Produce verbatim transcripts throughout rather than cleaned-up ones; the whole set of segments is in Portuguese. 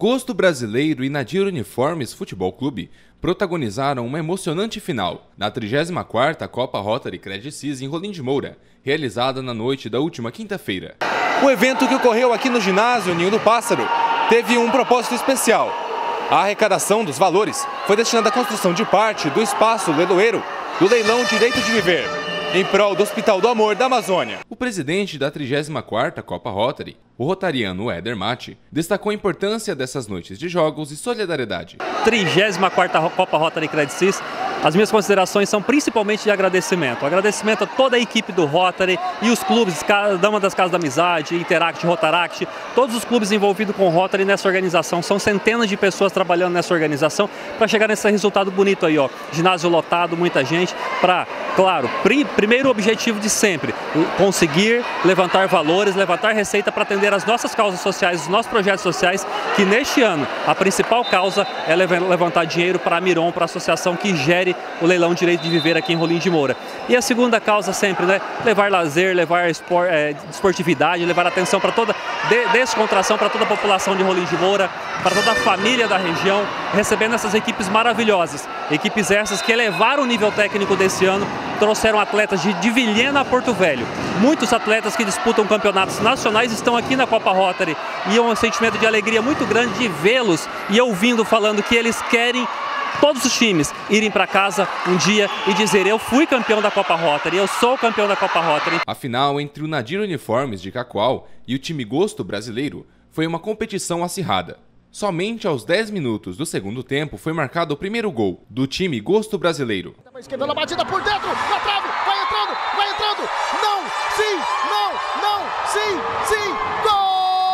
Gosto Brasileiro e Nadir Uniformes Futebol Clube protagonizaram uma emocionante final na trigésima quarta Copa Rotary Credit Suisse em Rolim de Moura, realizada na noite da última quinta-feira. O evento, que ocorreu aqui no ginásio Ninho do Pássaro, teve um propósito especial. A arrecadação dos valores foi destinada à construção de parte do espaço leiloeiro do leilão Direito de Viver, em prol do Hospital do Amor da Amazônia. O presidente da trigésima quarta Copa Rotary, o rotariano Éder Matti, destacou a importância dessas noites de jogos e solidariedade. trigésima quarta Copa Rotary Credit Suisse, as minhas considerações são principalmente de agradecimento. Agradecimento a toda a equipe do Rotary e os clubes, Dama das Casas da Amizade, Interact, Rotaract, todos os clubes envolvidos com o Rotary nessa organização. São centenas de pessoas trabalhando nessa organização para chegar nesse resultado bonito aí, ó. Ginásio lotado, muita gente, para, claro, prim, primeiro objetivo de sempre, conseguir levantar valores, levantar receita para atender as nossas causas sociais, os nossos projetos sociais, que neste ano a principal causa é levantar dinheiro para a Miron, para a associação que gere o leilão Direito de Viver aqui em Rolim de Moura. E a segunda causa sempre, né, levar lazer, levar espor, é, esportividade, levar atenção para toda, de, descontração para toda a população de Rolim de Moura, para toda a família da região, recebendo essas equipes maravilhosas. Equipes essas que elevaram o nível técnico desse ano, trouxeram atletas de, de Vilhena a Porto Velho. Muitos atletas que disputam campeonatos nacionais estão aqui na Copa Rotary e é um sentimento de alegria muito grande de vê-los e ouvindo falando que eles querem, todos os times, irem para casa um dia e dizer: eu fui campeão da Copa Rotary, eu sou campeão da Copa Rotary. A final entre o Nadir Uniformes de Cacoal e o time Gosto Brasileiro foi uma competição acirrada. Somente aos dez minutos do segundo tempo foi marcado o primeiro gol do time Gosto Brasileiro. Esquerda, batida por dentro, na trave, vai entrando, vai entrando, não, sim, não, não, sim, sim, gol!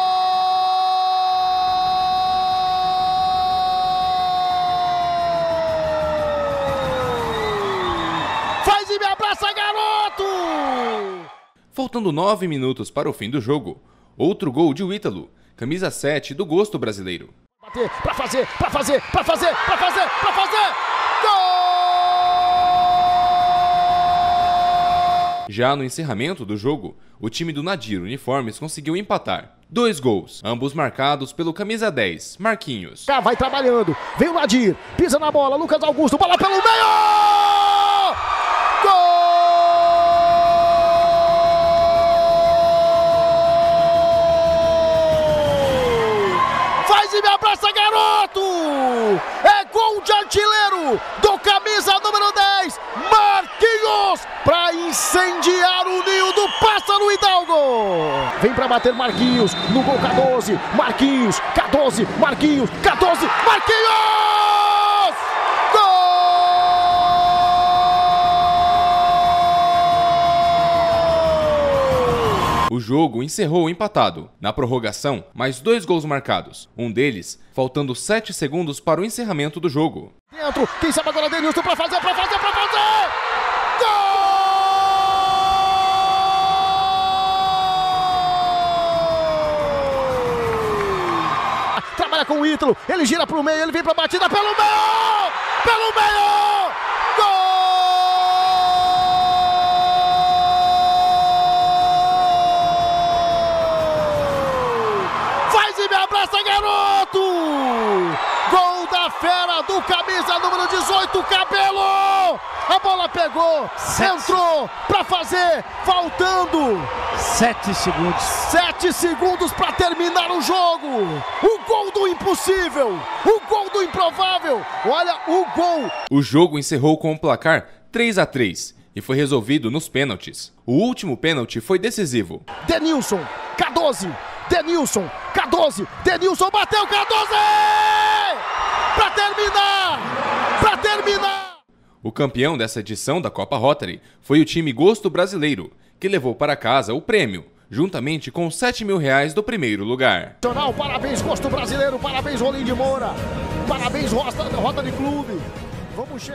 Faz e me abraça, garoto! Faltando nove minutos para o fim do jogo, outro gol de Ítalo, camisa sete do Gosto Brasileiro. Bater, pra fazer, pra fazer, pra fazer, pra fazer, pra fazer, gol! Já no encerramento do jogo, o time do Nadir Uniformes conseguiu empatar. Dois gols, ambos marcados pelo camisa dez, Marquinhos. Vai trabalhando, vem o Nadir, pisa na bola, Lucas Augusto, bola pelo meio! Gol! Faz e me abraça, garoto! É gol de artilheiro do camisa número dez, Marquinhos, para incendiar o ninho do pássaro Hidalgo. Vem para bater Marquinhos, no gol K doze, Marquinhos, K doze, Marquinhos, K doze, Marquinhos! Gol! O jogo encerrou empatado. Na prorrogação, mais dois gols marcados. Um deles, faltando sete segundos para o encerramento do jogo. Dentro, quem sabe agora Denilson para fazer, para fazer, para fazer! Gol! Trabalha com o Ítalo, ele gira para o meio, ele vem para a batida pelo meio! Pelo meio! Gol! Me abraça, garoto! Gol da fera do camisa número dezoito, Cabelo! A bola pegou, Sete. entrou para fazer, faltando sete segundos. Sete segundos para terminar o jogo. O gol do impossível, o gol do improvável. Olha o gol. O jogo encerrou com o placar três a três e foi resolvido nos pênaltis. O último pênalti foi decisivo. Denilson, K doze. Denilson, K doze, Denilson bateu, K doze! Pra terminar! Pra terminar! O campeão dessa edição da Copa Rotary foi o time Gosto Brasileiro, que levou para casa o prêmio, juntamente com sete mil reais do primeiro lugar. Parabéns, Gosto Brasileiro, parabéns, Rolim de Moura, parabéns, Rotary Clube. Vamos chegar.